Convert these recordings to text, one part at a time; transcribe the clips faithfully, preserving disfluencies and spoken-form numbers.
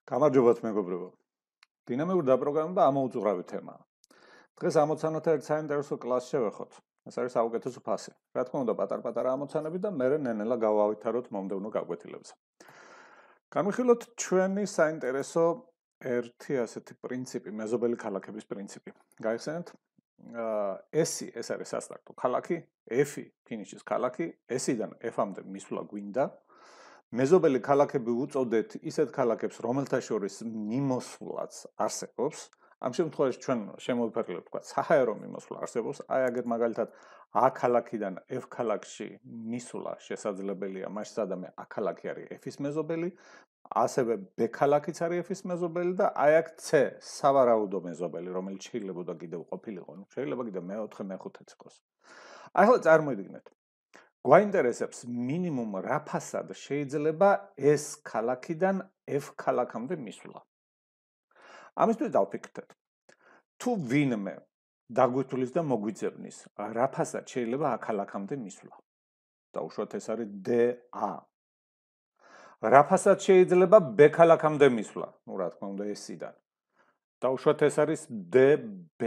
გამარჯობათ მეგობრებო. დინამიური დაპროგრამება ამოუწურავი თემაა. დღეს ამოცანათა ერთ საინტერესო კლასს შევეხოთ. ეს არის საუკეთესო ფასი. რა თქმა უნდა, პატარ-პატარა ამოცანები და მე ნენელა გავავითაროთ მომდევნო გაკვეთილებზე. განვიხილოთ ჩვენი საინტერესო ერთი ასეთი პრინციპი, მეზობელი ქალაქების პრინციპი. გაიხსენეთ? S-ი ეს არის სასტარტო ქალაქი, F-ი ფინიშის ქალაქი, S-დან F-მდე მისვლა გვინდა. მეზობელი ქალაქები უწოდეთ ისეთ ქალაქებს, რომელთა შორის მიმოსვლაც არსებობს. ამ შემთხვევაში ჩვენ შემოვიფარგლებთ, თქვა, საჰაერო მიმოსვლა არსებობს. აი აგერ მაგალითად A ქალაქიდან F ქალაქში მისვლა შესაძლებელია, მაშინ სადამე A ქალაქი არის F-ის მეზობელი, ასევე B ქალაქიც არის F-ის მეზობელი და აი აქ C სავარაუდო მეზობელი, რომელიც შეიძლება კიდევ ყოფილიყო, ну შეიძლება კიდევ მეოთხე, მეხუთეც იყოს. ახლა წარმოიდგინეთ გვაინტერესებს მინიმუმ რა ფასად შეიძლება S ქალაქიდან F ქალაქამდე მისვლა. ამისთვის დავფიქრდეთ. თუ ვინმე დაგვითვლის და მოგვიძებნის რა ფასად შეიძლება A ქალაქამდე მისვლა. დაუშვათ ეს არის D A. რა ფასად შეიძლება B ქალაქამდე მისვლა? ну რა თქმა უნდა S-დან. დაუშვათ ეს არის D B.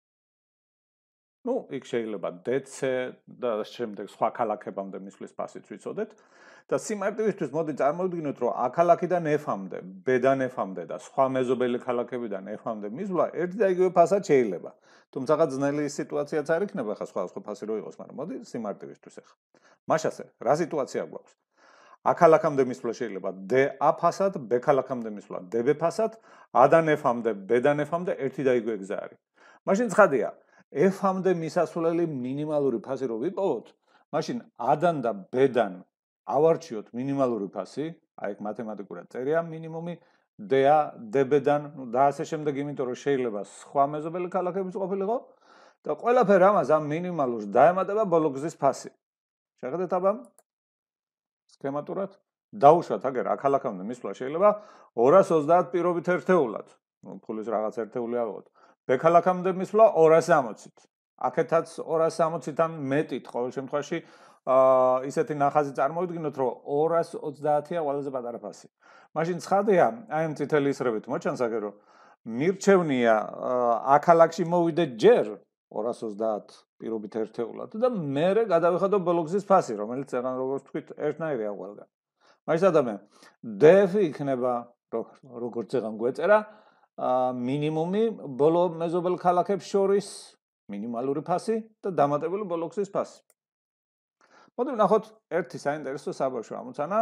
ну, იქ შეიძლება D C და შემდეგ სხვა ქალაქებამდე მისვლის ფასიც ვიცოდეთ და სიმარტივისთვის მოდი წარმოვიდგინოთ, რომ A ქალაქიდან F-მდე, B-დან F-მდე და სხვა მეზობელი ქალაქებიდან F-მდე მისვლა ერთი და იგივე ფასად შეიძლება. თუმცა ძნელი სიტუაციაც არ იქნება, ხა სხვა სხვა ფასი რო იყოს, მაგრამ მოდი სიმარტივისთვის ახლა. მაშასე, რა სიტუაცია გვაქვს? A ქალაქამდე მისვლა შეიძლება D A ფასად, B ქალაქამდე მისვლა D B ფასად, A-დან F-მდე, B-დან F-მდე ერთი და იგივე გზა არის. მაშინ ცხადია, F-მდე მისასვლელი მინიმალური ფასი რო ვიპოვოთ, მაშინ A-დან და B-დან ავარჩიოთ მინიმალური ფასი, აი ეგ მათემატიკურად წერია მინიმუმი D A D B-დან, ну და ასე შემდეგ, იმიტომ რომ შეიძლება სხვა მეზობელი ქალაქებიც ყოფილიყო და ყველაფერ ამას ამ მინიმალურს დაემატება ბოლო გზის ფასი. შეხედეთ აბა სქემატურად დაუშვათ აგერ A ქალაქამდე მისვლა შეიძლება ორას ოცდაათ პირობით ერთეულად. ну ფულის რაღაც ერთეული ავიღოთ. B ქალაქამდე მისვლა ორას სამოცით. აქეთაც ორას სამოციდან მეტით ყოველ შემთხვევაში აა ისეთი ნახაზი წარმოვიდგინოთ, რომ ორას ოცდაათია ყველაზე პატარა ფასი. მაშინ ცხადია, აი ამ წითელი ისრებით მოჩანს აგერ რომ მირჩევნია A ქალაქში მოვიდე ჯერ ორას ოცდაათ პირობით ერთეულად და მერე გადავიხადო ბოლო გზის ფასი, რომელიც ეგან როგორც თქვით, ერთნაირია ყველგან. მაშინ სადამე D F იქნება როგორც ეგან გვეწერა მინიმუმი ბოლო მეზობელ ქალაქებს შორის მინიმალური ფასი და დამატებული ბოლო გზის ფასი. მოდი ვნახოთ ერთი საინტერესო საბავშვო ამოცანა.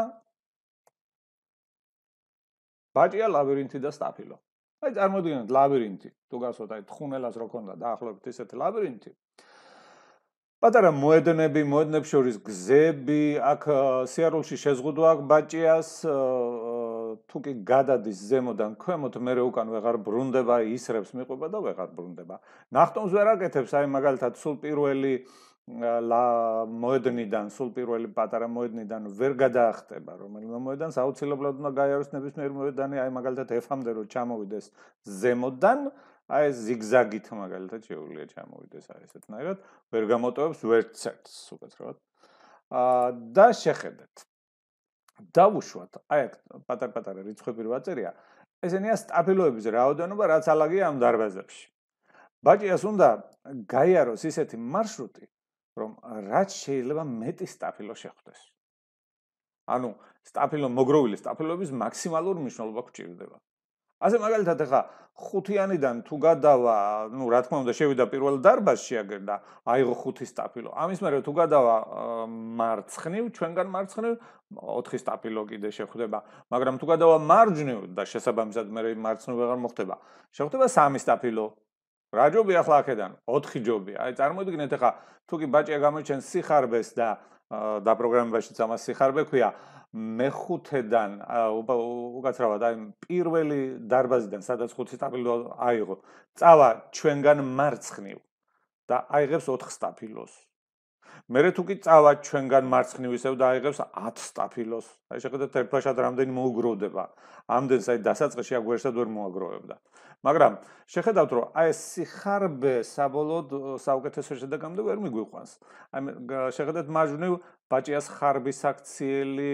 ბაჭია, ლაბირინთი და სტაფილო. აი წარმოვიდგინეთ ლაბირინთი. თუ გასვათ აი თხუნელას რო ქონდა დაახლოებით ისეთი ლაბირინთი. პატარა მოედნები, მოედნებს შორის გზები, აქ სიარულში შეზღუდვა აქვს ბაჭიას, თუ კი გადადის ზემოდან ქვემოთ, მერე უკან ვეღარ ბრუნდება, ისრებს მიყვება და ვეღარ ბრუნდება. ნახტომს ვერ აკეთებს, აი მაგალითად სულ პირველი მოედნიდან, სულ პირველი პატარა მოედნიდან ვერ გადაახტება, რომელიმე მოედანს აუცილებლად უნდა გაიაროს ნებისმიერ მოედანი, აი მაგალითად F-მდე რო ჩამოვიდეს ზემოდან, აი ზიგზაგით მაგალითად შეუძლია ჩამოვიდეს აი ესეთნაირად, ვერ გამოტოვებს ვერც ერთს უკეთრად. აა და შეხედეთ. დავუშვათ, აი აქ პატარ-პატარა რიცხვები რო აწერია, ესენია სტაფილოების რაოდენობა, რაც ალაგია ამ დარბაზებში. ბაჭიას უნდა გაიაროს ისეთი მარშრუტი, რომ რაც შეიძლება მეტი სტაფილო შეხვდეს. ანუ სტაფილო მოგროვილი სტაფილოების მაქსიმალური მნიშვნელობა გვჭირდება. ასე მაგალითად ახლა ხუთიანიდან თუ გადავა, ну, რა თქმა უნდა, შევიდა პირველ დარბაზში აგერ და აიღო ხუთი სტაფილო. ამის მერე თუ გადავა მარცხნივ, ჩვენგან მარცხნივ, ოთხი სტაფილო კიდე შეხვდება, მაგრამ თუ გადავა მარჯვნივ და შესაბამისად მერე მარცხნივ ვეღარ მოხდება, შეხვდება სამი სტაფილო. რა ჯობია ახლა აქედან? ოთხი ჯობია. აი წარმოიდგინეთ ახლა თუ კი ბაჭია გამოიჩენს სიხარბეს და დაპროგრამებაშიც ამას სიხარბე ქვია, მეხუთედან უკაცრავად აი პირველი დარბაზიდან სადაც ხუთი სტაფილო აიღო, წავა ჩვენგან მარცხნივ და აიღებს ოთხ სტაფილოს. მერე თუ კი წავა ჩვენგან მარცხნივ ისევ და აიღებს ათ სტაფილოს. აი შეხედეთ ერთბაშად რამდენი მოუგროვდება. ამდენს აი დასაწყისში აგვერსად ვერ მოაგროვებდა. მაგრამ შეხედავთ რომ აი ეს სიხარბე საბოლოოდ საუკეთესო შედეგამდე ვერ მიგვიყვანს. აი შეხედეთ მარჯვნივ ბაჭიას ხარბის აქციელი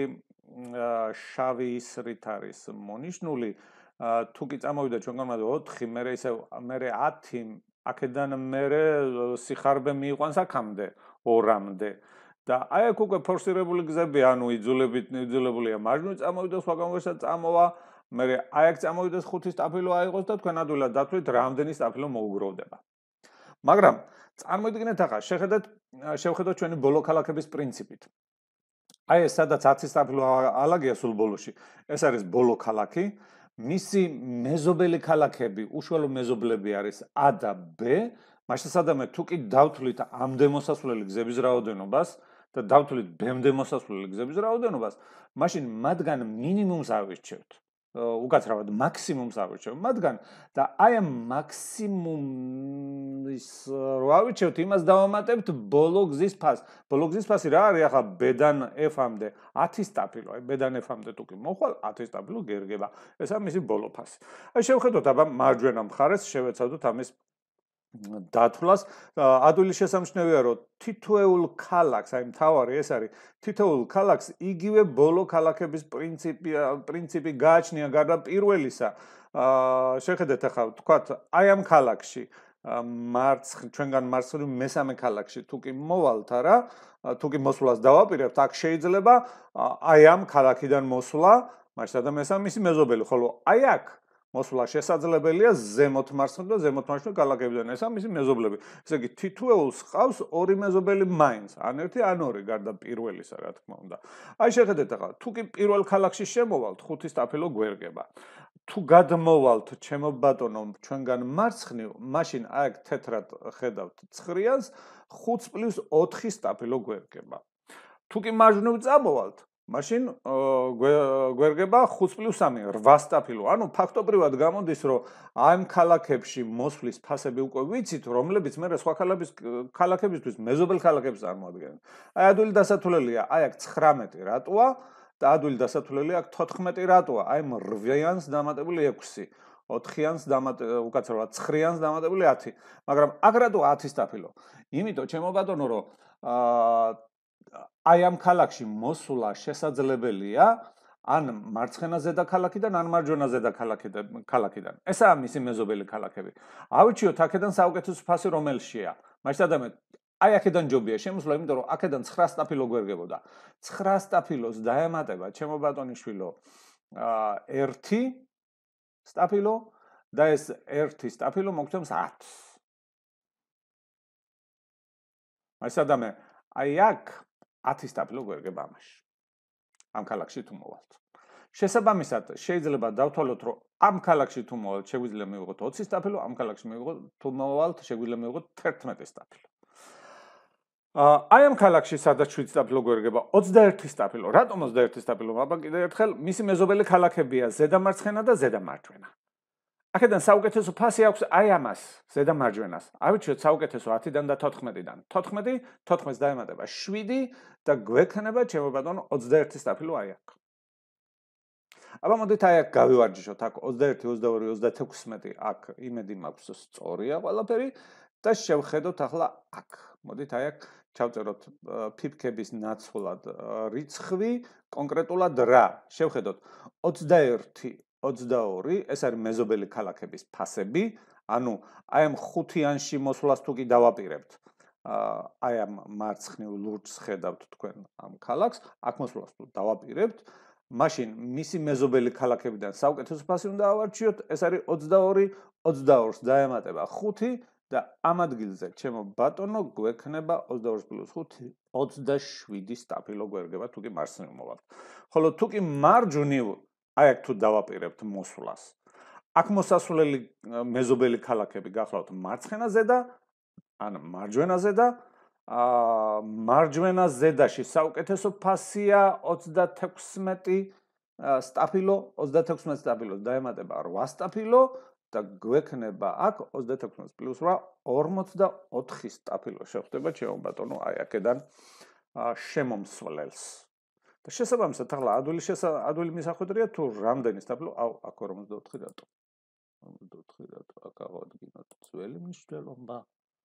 შავი ისრით არის მონიშნული. თუ კი წამოვიდა ჩვენგან მაგ ოთხი, მე ისე მე ათი, აქედან მე სიხარბე მიიყვანს აქამდე ორამდე. და აი აქ უკვე ფორსირებული გზები, ანუ იძულებით იძულებულია მარჯვნივ წამოვიდეს, ვაგონებსაც წამოვა, მე აი აქ წამოვიდეს ხუთი სტაფილო აიღოს და თქვენ ადვილად დათვლით რამდენი სტაფილო მოუგროვდება. მაგრამ წარმოიდგინეთ ახლა, შეხედეთ, შევხედოთ ჩვენი ბოლო ქალაქების პრინციპით. აი ეს სადაც ათი სტაფილო ალაგია სულ ბოლოში, ეს არის ბოლო ქალაქი, მისი მეზობელი ქალაქები, უშუალო მეზობლები არის A და B, მაშინ სადამე თუ კი დავთვლით ამდე მოსასვლელი გზების რაოდენობას და დავთვლით B-მდე მოსასვლელი გზების რაოდენობას, მაშინ მათგან მინიმუმს ავირჩევთ. უკაცრავად მაქსიმუმს ავირჩევთ მათგან და აი ამ მაქსიმუმის რო ავირჩევთ, იმას დავამატებთ ბოლო გზის ფასს. ბოლო გზის ფასი რა არის ახლა B-დან F-მდე? ათი სტაფილო. აი B-დან F-მდე თუ კი მოხვალ, ათი სტაფილო გერგება. ეს არის მისი ბოლო ფასი. აი შევხედოთ აბა მარჯვენა მხარეს, შევეცადოთ ამის დათვლას. ადვილი შესამჩნევია, რომ თითოეულ ქალაქს, აი მთავარი ეს არის, თითოეულ ქალაქს იგივე ბოლო ქალაქების პრინციპი პრინციპი გააჩნია გარდა პირველისა. შეხედეთ ახლა, თქვათ, აი ამ ქალაქში მარცხ ჩვენგან მარცხნივ მესამე ქალაქში თუ კი მოვალთ არა, თუ კი მოსვლას დავაპირებთ, აქ შეიძლება აი ამ ქალაქიდან მოსვლა, მაშინ და მესამე მისი მეზობელი, ხოლო აი აქ მოსვლა შესაძლებელია ზემოთ მარცხნივ და ზემოთ მარცხნივ ქალაქებიდან. ეს ამისი მეზობლები. ესე იგი თითოეულს ყავს ორი მეზობელი მაინც, ან ერთი ან ორი გარდა პირველისა, რა თქმა უნდა. აი შეხედეთ ახლა, თუ კი პირველ ქალაქში შემოვალთ, ხუთი სტაფილო გვერგება. თუ გადმოვალთ, ჩემო ბატონო, ჩვენგან მარცხნივ, მაშინ აი თეთრად ხედავთ ცხრიანს, ხუთს პლუს ოთხი სტაფილო გვერგება. თუ კი მარჯვნივ წამოვალთ, მაშინ გვერგება ხუთს პლუს სამი, რვა სტაფილო. ანუ ფაქტობრივად გამოდის, რომ ამ ქალაქებში მოსვლის ფასები უკვე ვიცით, რომლებიც მე სხვა ქალაქების ქალაქებისთვის მეზობელ ქალაქებს წარმოადგენენ. აი ადვილი დასათვლელია, აი აქ ცხრამეტი რატოა და ადვილი დასათვლელია აქ თოთხმეტი რატოა. აი ამ რვიანს დამატებული ექვსი, ოთხიანს დამატებული, უკაცრავად ცხრიანს დამატებული ათი. მაგრამ აქ რატო ათი სტაფილო? იმიტომ, ჩემო ბატონო, რომ აა აი ამ ქალაქში მოსვლა შესაძლებელია ან მარცხენა ზედაქალაქიდან, ან მარჯვენა ზედაქალაქიდან, ქალაქიდან. ესაა მისი მეზობელი ქალაქები. ავირჩიოთ აქედან საუკეთესო ფასი რომელშია. მაშინ ადამე აი აქედან ჯობია შემოსვლა, იმიტომ რომ აქედან ცხრა სტაფილო გვერგებოდა. ცხრა სტაფილოს დაემატება, ჩემო ბატონიშვილო, აა ერთი სტაფილო და ეს ერთი სტაფილო მოგცემს ათს. მაშინ ადამე აი აქ ათი სტაფილო გვერგება ამაში. ამ ქალაქში თუ მოვალთ. შესაბამისად, შეიძლება დავთვალოთ, რომ ამ ქალაქში თუ მოვალთ, შეგვიძლია მივიღოთ ოცი სტაფილო, ამ ქალაქში მივიღოთ თუ მოვალთ, შეგვიძლია მივიღოთ თერთმეტი სტაფილო. აი ამ ქალაქში სადაც შვიდ სტაფილო გვერგება, ოცდაერთი სტაფილო. რატომ ოცდაერთი სტაფილო? აბა კიდევ ერთხელ, მისი მეზობელი ქალაქებია ზედა მარცხენა და ზედა მარჯვენა. აქედან საუკეთესო ფასი აქვს აი ამას, ზედა მარჯვენას. ავირჩიოთ საუკეთესო ათიდან და თოთხმეტიდან. თოთხმეტი, თოთხმეტს დაემატება შვიდი და გვექნება, ჩემო ბატონო, ოცდაერთი სტაფილო აი აქ. აბა მოდით აი აქ გავივარჯიშოთ, აქ ოცდაერთი, ოცდაორი, ოცდათექვსმეტი, აქ იმედი მაქვს სწორია ყველაფერი და შევხედოთ ახლა აქ. მოდით აი აქ ჩავწეროთ ფიფქების ნაცვლად რიცხვი, კონკრეტულად რა? შევხედოთ ოცდაერთი ოცდაორი, ეს არის მეზობელი ქალაქების ფასები, ანუ აი ამ ხუთიანში მოსვლას თუ კი დავაპირებთ, აი ამ მარცხნივ ლურჯს ხედავთ თქვენ ამ ქალაქს, აქ მოსვლას თუ დავაპირებთ, მაშინ მისი მეზობელი ქალაქებიდან საუკეთესო ფასი უნდა ავარჩიოთ, ეს არის ოცდაორი, ოცდაორს დაემატება ხუთი და ამ ადგილზე, ჩემო ბატონო, გვექნება ოცდაორი პლუს ხუთი, ოცდაშვიდი სტაფილო გვერგება თუ კი მარცხნივ მოვალთ. ხოლო თუ კი მარჯვნივ აი აქ თუ დავაპირებთ მოსვლას. აქ მოსასვლელი მეზობელი ქალაქები გახლავთ მარცხენა ზედა, ან მარჯვენა ზედა. აა მარჯვენა ზედაში საუკეთესო ფასია ოცდათექვსმეტი სტაფილო, ოცდათექვსმეტი სტაფილოს დაემატება რვა სტაფილო და გვექნება აქ ოცდათექვსმეტი პლუს რვა, ორმოცდაოთხი სტაფილო შეხვდება, ჩემო ბატონო, აი აქედან შემომსვლელს. და შესაბამისად, ახლა ადვილი ადვილი მისახვედრია თუ რამდენი სტაფილო, აუ, აქ ორმოცდაოთხი რატო? ორმოცდაოთხი რატო? აქ ავადგინოთ ძველი მნიშვნელობა.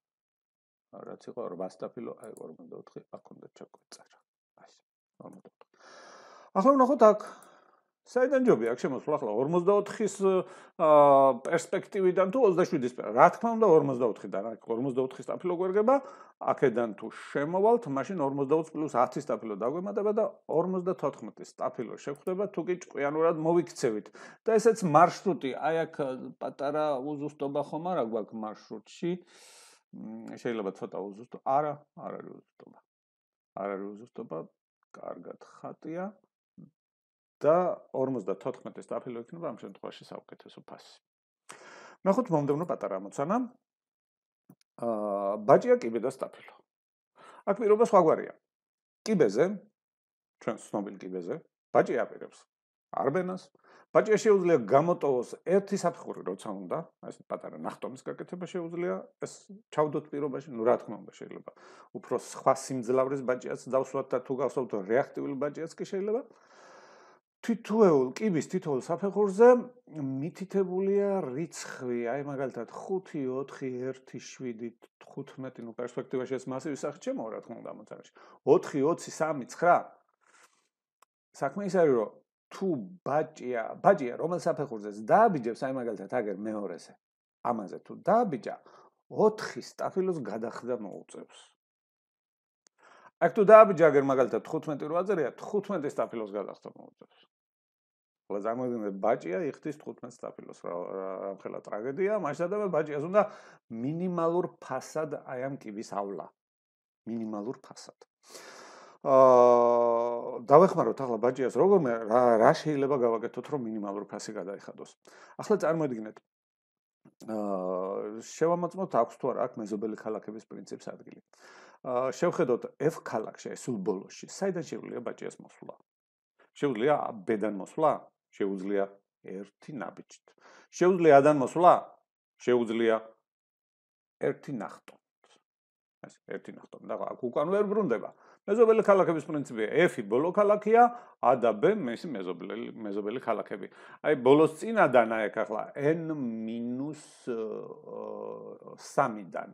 რაც იყო რვა სტაფილო, აი ორმოცდაოთხი აქ უნდა ჩაგვეწერა. აი, ორმოცდაოთხი. ახლა ვნახოთ აქ საიდან ჯობია აქ შემოსვლა ახლა ორმოცდაოთხის პერსპექტივიდან თუ ოცდაშვიდის რა თქმა უნდა ორმოცდაოთხიდან აქ ორმოცდაოთხის სტაფილო გვერგება აქედან თუ შემოვალთ მაშინ ორმოცდაოთხ პლუს ათი სტაფილო დაგვემატება და ორმოცდათოთხმეტის სტაფილო შევხვდება თუ კი ჭკვიანურად მოვიქცევით და ესეც მარშრუტი აი აქ პატარა უზუსტობა ხომ არა გვაქვს მარშრუტში შეიძლება ცოტა უზუსტო არა არ არის უზუსტობა არ არის უზუსტობა კარგად ხატია და ორმოცდათოთხმეტი სტაფილო იქნება ამ შემთხვევაში საუკეთესო ფასი. ნახოთ მომდევნო პატარა ამოცანა. აა ბაჭია კიბე და სტაფილო. აქ პირობა სხვაგვარია. კიბეზე, ჩვენ ცნობილ კიბეზე, ბაჭია აპირებს არბენას. ბაჭია შეუძლია გამოტოვოს ერთი საფეხური როცა უნდა, ეს პატარა ნახტომის გაკეთება შეუძლია, ეს ჩავდოთ პირობაში, ნუ რა თქმა უნდა შეიძლება. უფრო სხვა სიმძლავრის ბაჭიას დავსვათ და თუ გავსვათ რეაქტიულ ბაჭიას კი შეიძლება. თითოეულ კიბის თითოეულ საფეხურზე მითითებულია რიცხვი, აი მაგალითად ხუთი, ოთხი, ერთი, შვიდი, თხუთმეტი, ნუ პერსპექტივაში ეს მასივი სახით შემოვა რა თქმა უნდა ამოცანაში. ოთხი, ოცი, სამი, ცხრა. საქმე ის არის, რომ თუ ბაჭია, ბაჭია რომელ საფეხურზეც დააბიჯებს, აი მაგალითად აგერ მეორეზე. ამაზე თუ დააბიჯა, ოთხი სტაფილოს გადახდა მოუწევს. აქ თუ დააბიჯა აგერ მაგალითად თხუთმეტი რო აწერია, თხუთმეტი სტაფილოს გადახდა მოუწევს. ხოლო წარმოიდგინეთ ბაჭია იხდის თხუთმეტ სტაფილოს რა ხელა ტრაგედია, მასადამე ბაჭიას უნდა მინიმალურ ფასად აი ამ კიბის ავლა. მინიმალურ ფასად. აა დავეხმაროთ ახლა ბაჭიას როგორმე რა რა შეიძლება გავაკეთოთ რომ მინიმალურ ფასი გადაიხადოს. ახლა წარმოიდგინეთ აა შევამოწმოთ აქვს თუ არა აქ მეზობელი ქალაქების პრინციპს ადგილი. აა შევხედოთ F ქალაქში, სულ ბოლოში, საიდან შეუძლია ბაჭიას მოსვლა? შეუძლია B-დან მოსვლა? შეუძლია ერთი ნაბიჯით. შეუძლია A-დან მოსვლა? შეუძლია ერთი ნახტომით. ეს ერთი ნახტომით. და აქ უკან ვერ ბრუნდება. მეზობელი ქალაქების პრინციპია F-ი ბოლო ქალაქია, A და B მისი მეზობელი მეზობელი ქალაქები. აი ბოლოს წინადან აი აქ ახლა n მინუს სამიდან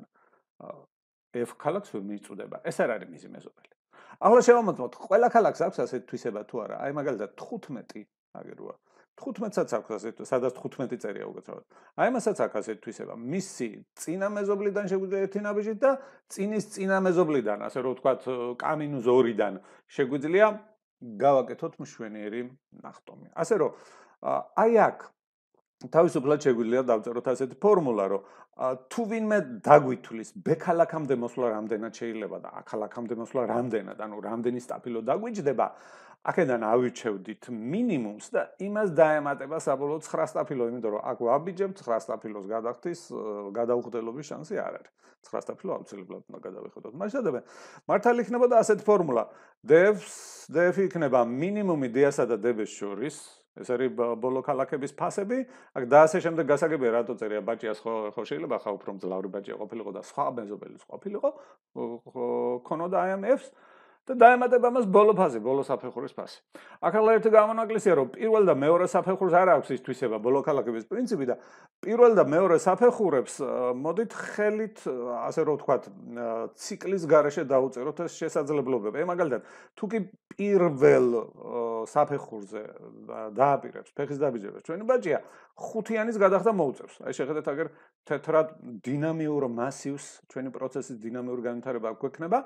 F ქალაქს მიწუდება. ეს არ არის მისი მეზობელი. ახლა შევამოწმოთ, ყველა ქალაქს აქვს ასეთი თვისება თუ არა? აი მაგალითად თხუთმეტი აგეროა. თხუთმეტსაც აქვს ასეთი, სადაც თხუთმეტი წერია უკეთრად. აი მასაც აქვს ასეთი თვისება. მისი წინა მეზობლიდან შეგვიძლია ერთი ნაბიჯით და წინის წინა მეზობლიდან, ასე რომ ვთქვათ, კამინუს ორიდან შეგვიძლია გავაკეთოთ მშვენიერი ნახტომი. ასე რომ აი აქ თავისუფლად შეგვიძლია დავწეროთ ასეთი ფორმულა, რომ თუ ვინმე დაგვითვლის B ქალაქამდე მოსვლა რამდენად შეიძლება და A ქალაქამდე მოსვლა რამდენად, ანუ რამდენი სტაფილო დაგვიჯდება, აქედან ავირჩევდით მინიმუმს და იმას დაემატება საბოლოო ცხრა სტაფილო, იმიტომ რომ აქ ვაბიჯებთ ცხრა სტაფილოს გადახდის გადაუხდელობის შანსი არ არის. ცხრა სტაფილო აუცილებლად უნდა გადავიხადოთ. მასშტაბებად მართალი იქნებოდა ასეთი ფორმულა. df df იქნება მინიმუმი D-სა და D-ს შორის. ეს არის ბოლო ქალაქების ფასები. აქ და ასე შემდეგ გასაგებია რატო წერია ბაჭიას ხო ხო შეიძლება ხა უფრო მძლავრი ბაჭია ყოფილიყო და სხვა მეზობელიც ყოფილიყო, ქონოდა აი ამ F-ს და დაემატება მას ბოლო ფაზი, ბოლო საფეხურის ფასი. აქ ახლა ერთი გამონაკლისია, რომ პირველ და მეორე საფეხურს არ აქვს ის თვისება ბოლო ქალაქების პრინციპი და პირველ და მეორე საფეხურებს მოდით ხელით, ასე რომ ვთქვათ, ციკლის გარეშე დაუწეროთ ეს შესაძლებლობები. აი მაგალითად, თუ კი პირველ საფეხურზე დააპირებს ფეხის დაბიჯებას ჩვენი ბაჭია, ხუთიანის გადახდა მოუწევს. აი შეხედეთ აგერ თეთრად დინამიურ მასივს ჩვენი პროცესის დინამიური განვითარება გვექნება.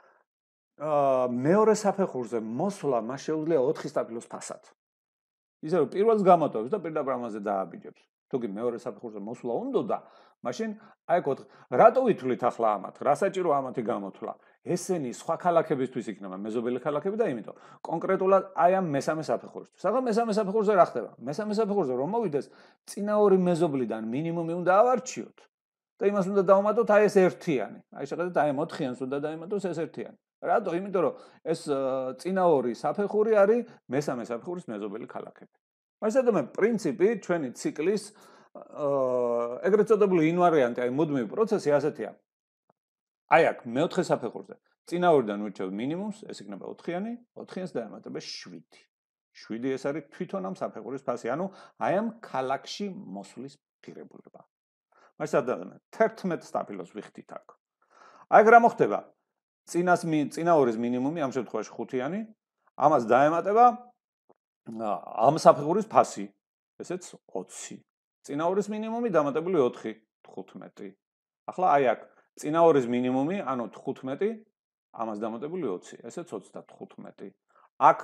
აა მეორე საფეხურზე მოსვლა მას შეუძლია ოთხი სტაფილოს ფასად. ისე რომ პირველს გამოტოვებს და პირდაპირ ამაზე დააბიჯებს. თუ კი მეორე საფეხურზე მოსვლა უნდოდა, მაშინ აი ეგ ოთხი. რატო ვითვლით ახლა ამათ? რა საჭირო ამათი გამოთვლა? ესენი სხვა ქალაქებისთვის იქნება მეზობელი ქალაქები და იმიტომ კონკრეტულად აი ამ მესამე საფეხურისთვის. ახლა მესამე საფეხურზე რა ხდება? მესამე საფეხურზე რომ მოვიდეს, წინა ორი მეზობლიდან მინიმუმი უნდა ავარჩიოთ და იმას უნდა დავუმატოთ აი ეს ერთიანი. აი შეხედეთ აი ამ ოთხიანს უნდა დაიმატოს ეს ერთიანი. რატო? იმიტომ რომ ეს წინა ორი საფეხური არის მესამე საფეხურის მეზობელი ქალაქები. მასადამე პრინციპი ჩვენი ციკლის ეგრეთ წოდებული ინვარიანტი, აი მუდმივი პროცესი ასეთია. აი აქ მეოთხე საფეხურზე წინა ორიდან ვირჩევ მინიმუმს, ეს იქნება ოთხიანი, ოთხიანს დაემატება შვიდი. შვიდი ეს არის თვითონ ამ საფეხურის ფასი, ანუ აი ამ ქალაქში მოსვლის ღირებულება. მასადამე თერთმეტ სტაფილოს ვიხდით აქ. აი რა მოხდება? წინას წინა ორის მინიმუმი ამ შემთხვევაში ხუთიანი, ამას დაემატება ამ საფეხურის ფასი, ესეც ოცი. წინა ორის მინიმუმი დამატებული ოთხი, თხუთმეტი. ახლა აი აქ წინა ორის მინიმუმი, ანუ თხუთმეტი, ამას დამატებული ოცი, ესეც ოცდათხუთმეტი. აქ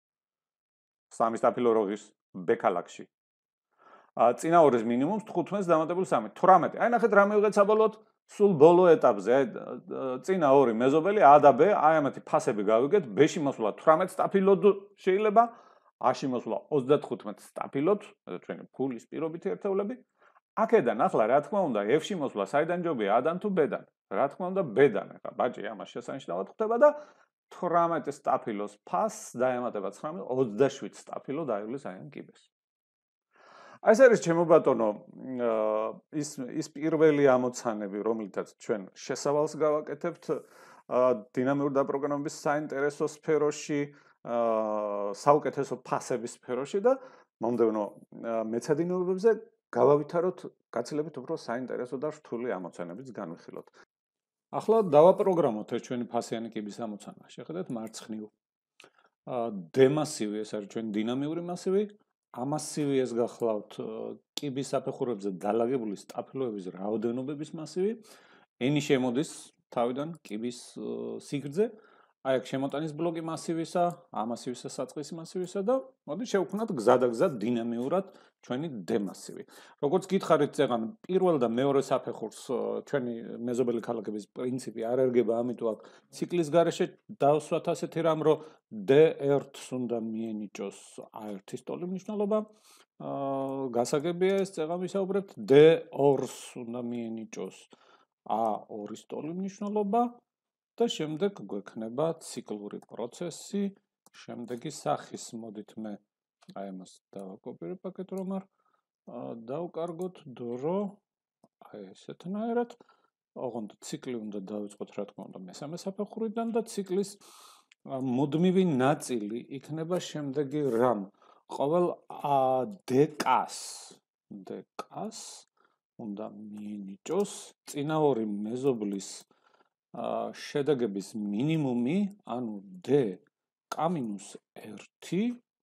სამი სტაფილო როღის B ქალაქში. წინა ორის მინიმუმს თხუთმეტს დამატებული სამი, თვრამეტი. აი ნახეთ რა მივიღეთ საბოლოოდ სულ ბოლო ეტაპზე, წინა ორი მეზობელი A და B, აი ამათი ფასები გავიგეთ, B-ში მოსვლა თვრამეტ სტაფილოდ შეიძლება, A-ში მოსვლა ოცდათხუთმეტ სტაფილოდ, ჩვენი ფულის პირობითი ერთეულები. აქედან ახლა რა თქმა უნდა, F-ში მოსვლა საიდან ჯობია, A-დან თუ B-დან? რა თქმა უნდა, B-დან. ახლა ბაჭი ამას შესანიშნავად ხდება და თვრამეტ სტაფილოს ფასს დაემატება ცხრამეტ, ოცდაშვიდ სტაფილო დაივლის აი ამ კიბეს. აი ეს არის ჩემო ბატონო, ის ის პირველი ამოცანები, რომლითაც ჩვენ შესავალს გავაკეთებთ დინამიური დაპროგრამების საინტერესო სფეროში, საუკეთესო ფასების სფეროში და მომდევნო მეცადინეობებზე გავავითაროთ გაცილებით უფრო საინტერესო და რთული ამოცანებიც განვიხილოთ. ახლა დავაპროგრამოთ ეს ჩვენი ფასიანი კიბის ამოცანა. შეხედეთ მარცხნივ. D მასივი, ეს არის ჩვენი დინამიური მასივი. ამასივი ეს გახლავთ კიბის საფეხურებზე დალაგებული სტაფილოების რაოდენობების მასივი. N შემოდის თავიდან კიბის სიგრძე. აი აქ შემოტანის ბლოკი მასივისა, ამასივისა საწყისი მასივისა და მოდი შევქმნათ გზა და გზა დინამიურად ჩვენი D მასივი. როგორც გითხარით წეგან, პირველ და მეორე საფეხურს ჩვენი მეზობელი ქალაქების პრინციპი არ ერგება, ამიტომ აქ ციკლის გარეშე დავსვათ ასეთი რამ, რომ D ერთს უნდა მიენიჭოს A ერთის ტოლი მნიშვნელობა. გასაგებია ეს წეგან ვისაუბრებთ, D ორს უნდა მიენიჭოს A ორის ტოლი მნიშვნელობა. და შემდეგ გვექნება ციკლური პროცესი, შემდეგი სახის მოდით მე აი ამას დავაკოპირებ პაკეტ რომ არ დავკარგოთ დრო აი ესეთნაირად, ოღონდ ციკლი უნდა დავიწყოთ რა თქმა უნდა მესამე საფეხურიდან და ციკლის მუდმივი ნაწილი იქნება შემდეგი რამ, ყოველ D-კას, D-კას უნდა მიენიჭოს წინა ორი მეზობლის შედეგების მინიმუმი, ანუ D K ერთი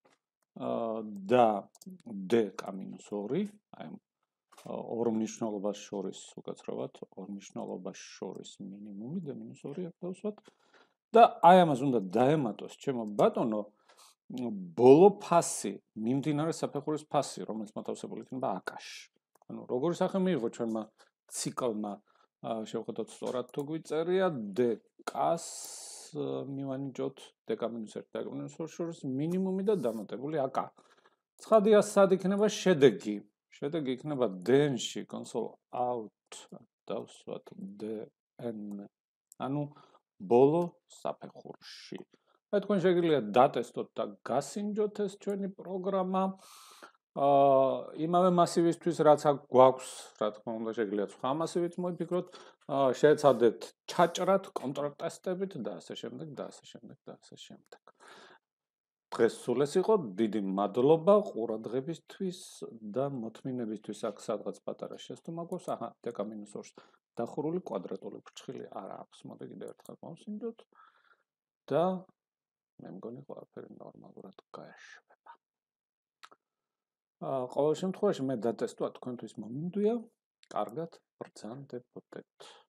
და D K ორი, აი ორ მნიშვნელობას შორის უკაცრავად, ორ მნიშვნელობას შორის მინიმუმი D ორი აქ დავსვათ და აი ამას უნდა დაემატოს ჩემო ბატონო ბოლო ფასი, მიმდინარე საფეხურის ფასი, რომელიც მოთავსებული იქნება აკაში. ანუ როგორი სახე მიიღო ჩვენმა ციკლმა შევხედოთ სწორად თუ გვიწერია D-კას მივანიჭოთ D K ერთი და D K ორი შორის მინიმუმი და დამატებული A K. ცხადია სად იქნება შედეგი? შედეგი იქნება D-ში console out დავსვათ D-n. ანუ ბოლო საფეხურში. აი თქვენ შეგიძლიათ დატესტოთ და გასინჯოთ ეს ჩვენი პროგრამა. იმავე მასივისთვის რაც აქ გვაქვს, რა თქმა უნდა შეგიძლიათ სხვა მასივით მოიფიქროთ, შეეცადეთ ჩაჭრათ კონტრასტებით და ასე შემდეგ და ასე შემდეგ და ასე შემდეგ. დღეს სულ ეს იყო, დიდი მადლობა ყურადღებისთვის და მოთმინებისთვის. აქ სადღაც პატარა შესტომა გვაქვს, აჰა D K ორს დახურული კვადრატული ფრჩხილი არ აქვს. მოდი კიდევ ერთხელ მოვსინჯოთ და მე მგონი ყველაფერი ნორმალურად გაეშვება. ყოველ შემთხვევაში მე დატესტვა თქვენთვის მომინდვია, კარგად ბრძანდებოდეთ.